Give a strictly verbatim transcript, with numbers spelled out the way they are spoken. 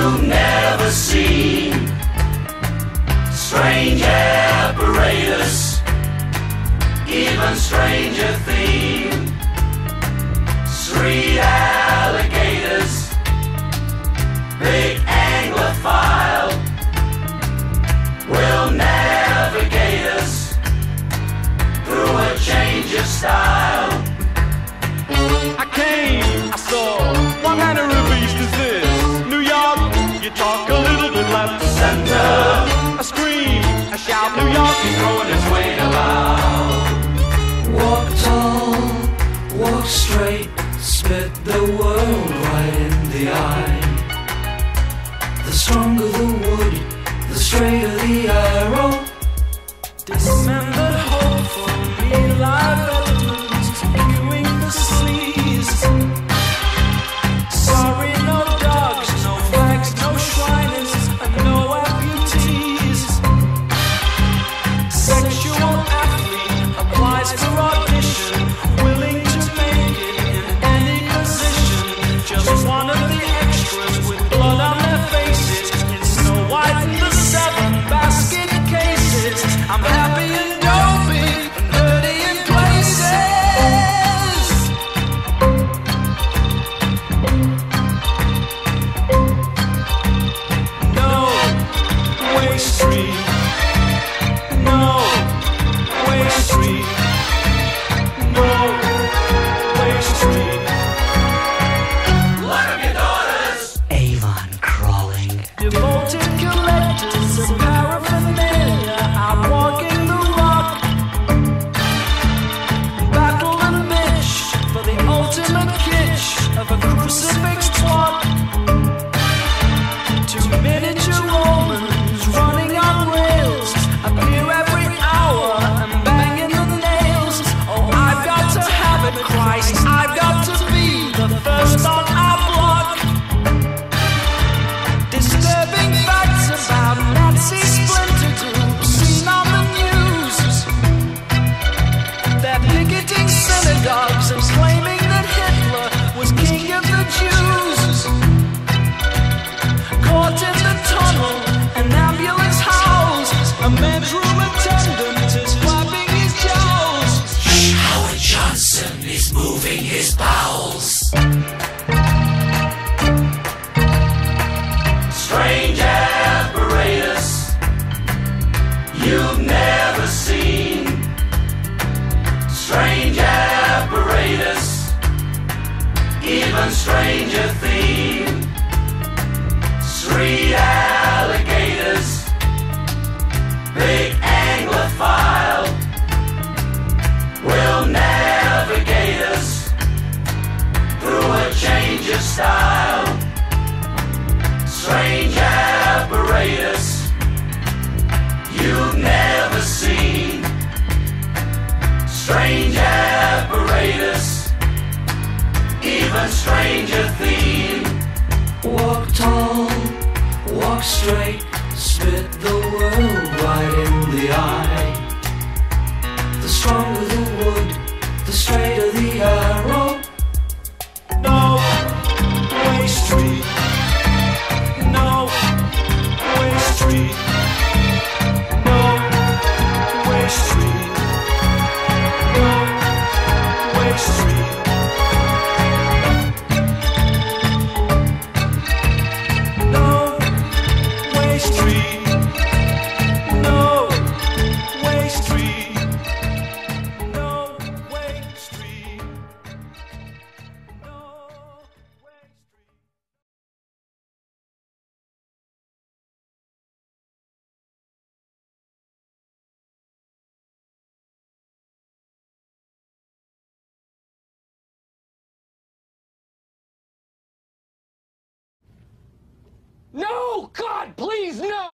you've never seen. Strange apparatus, even stranger theme. Street alligators, big anglophile, will navigate us through a change of style. I came, I saw, what manner of beast is this? New York, you talk a little bit left Center, a scream, a shout, New York is throwing its weight about. Walk tall, walk straight, spit the world right in the eye. The stronger the wood, the straighter the arrow. Dismembered hope for me, live elements, viewing the seas. Sorry, no dogs, no flags, no shrines, and no amputees. Sexual athlete applies for audition, willing to make it in any position. Just one of the extras with blood on their faces. It's Snow White and the seven basket cases. I'm happy and dopey and dirty in places. No way street. No way street. No way street. look at your daughters. Avon crawling. Devoted collectors of paraphernalia out walking the rock. Battle and bitch for the ultimate kitsch of a crucifix plot. Two miniature Romans running on rails appear every hour and banging the nails. Oh, I've got to have it, Christ. I've got to be the first on our block. Disturbing facts about Nazi splinter groups seen on the news. They're picketing synagogues and claiming that Hitler was king of the Jews. Caught in the tunnel, an ambulance howls. A men's room attendant is flapping his jowls. Howard Johnson is moving his bowels. Strange apparatus you've never seen. Strange apparatus, even stranger theme. Street alligators, big anglophile, will navigate us through a change of style. Strange apparatus you've never seen. Strange apparatus, even stranger theme. Walk tall, walk straight, spit the world right in the eye. The stronger the wood, the straighter the arrow. No way street. No way street. No way street. No way street. No way street. No way street. No way street. No way street. No! God, please, no!